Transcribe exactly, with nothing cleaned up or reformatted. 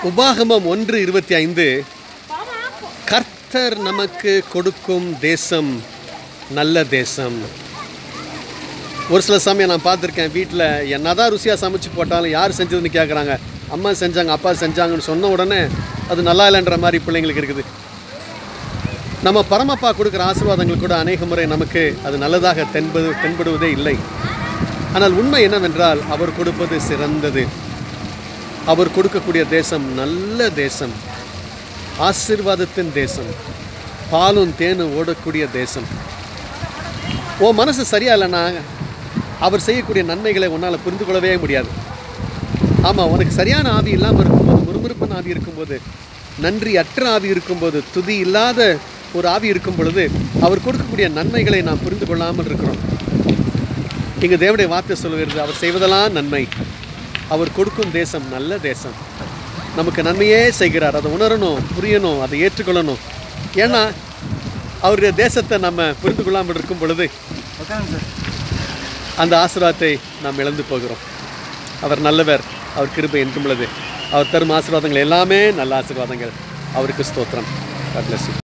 உபாகமம் ஒன்று இருபத்தி ஐந்து கர்த்தர் நமக்கு கொடுக்கும் தேசம் நல்ல தேசம். ஒரு சில சமயம் நான் பார்த்துருக்கேன், வீட்டில் என்னதான் ருசியாக சமைச்சு போட்டாலும் யார் செஞ்சதுன்னு கேட்குறாங்க. அம்மா செஞ்சாங்க, அப்பா செஞ்சாங்கன்னு சொன்ன உடனே அது நல்லா இல்லைன்ற மாதிரி பிள்ளைங்களுக்கு இருக்குது. நம்ம பரமப்பா கொடுக்குற ஆசீர்வாதங்கள் கூட அநேக முறை நமக்கு அது நல்லதாக தென்பது தென்படுவதே இல்லை. ஆனால் உண்மை என்னவென்றால் அவர் கொடுப்பது சிறந்தது. அவர் கொடுக்கக்கூடிய தேசம் நல்ல தேசம், ஆசீர்வாதத்தின் தேசம், பாலும் தேனும் ஓடக்கூடிய தேசம். ஓ மனசு சரியா இல்லைன்னா அவர் செய்யக்கூடிய நன்மைகளை உன்னால் புரிந்து கொள்ளவே முடியாது. ஆமாம், உனக்கு சரியான ஆவி இல்லாமல் இருக்கும்போது, முறுமுறுப்பான ஆவி இருக்கும்போது, நன்றி அற்ற ஆவி இருக்கும்போது, துதி இல்லாத ஒரு ஆவி இருக்கும் பொழுது அவர் கொடுக்கக்கூடிய நன்மைகளை நாம் புரிந்து கொள்ளாமல் இருக்கிறோம். இங்கு தேவனுடைய வார்த்தை சொல்லுகிறது, அவர் செய்வதெல்லாம் நன்மை, அவர் கொடுக்கும் தேசம் நல்ல தேசம். நமக்கு நன்மையே செய்கிறார். அதை உணரணும், புரியணும், அதை ஏற்றுக்கொள்ளணும். ஏன்னா அவருடைய தேசத்தை நம்ம புரிந்து கொள்ளாமல் இருக்கும் பொழுது அந்த ஆசீர்வாதத்தை நாம் இழந்து போகிறோம். அவர் நல்லவர், அவர் கிருபை என்றும் உள்ளது. அவர் தரும் ஆசீர்வாதங்கள் எல்லாமே நல்ல ஆசீர்வாதங்கள். அவருக்கு ஸ்தோத்திரம். God bless you.